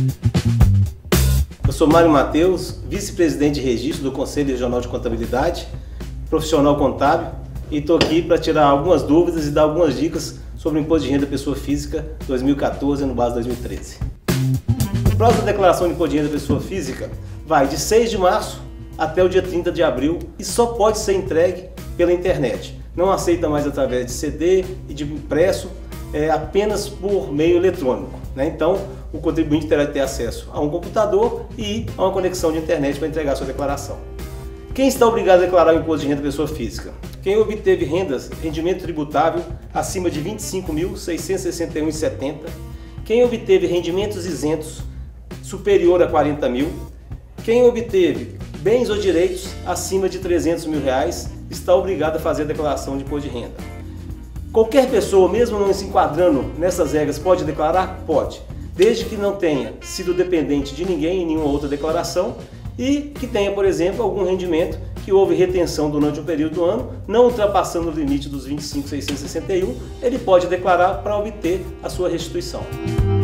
Eu sou Mário Matheus, vice-presidente de registro do Conselho Regional de Contabilidade, profissional contábil, e estou aqui para tirar algumas dúvidas e dar algumas dicas sobre o Imposto de Renda da Pessoa Física 2014 no base 2013. O prazo da declaração de Imposto de Renda da Pessoa Física vai de 6 de março até o dia 30 de abril e só pode ser entregue pela internet. Não aceita mais através de CD e de impresso, apenas por meio eletrônico, né? Então, o contribuinte terá que ter acesso a um computador e a uma conexão de internet para entregar a sua declaração. Quem está obrigado a declarar o Imposto de Renda da Pessoa Física? Quem obteve rendimento tributável acima de R$ 25.661,70, quem obteve rendimentos isentos superior a R$ 40.000, quem obteve bens ou direitos acima de R$ 300 mil está obrigado a fazer a declaração de imposto de renda. Qualquer pessoa, mesmo não se enquadrando nessas regras, pode declarar? Pode, desde que não tenha sido dependente de ninguém em nenhuma outra declaração e que tenha, por exemplo, algum rendimento que houve retenção durante um período do ano, não ultrapassando o limite dos R$ 25.661, ele pode declarar para obter a sua restituição.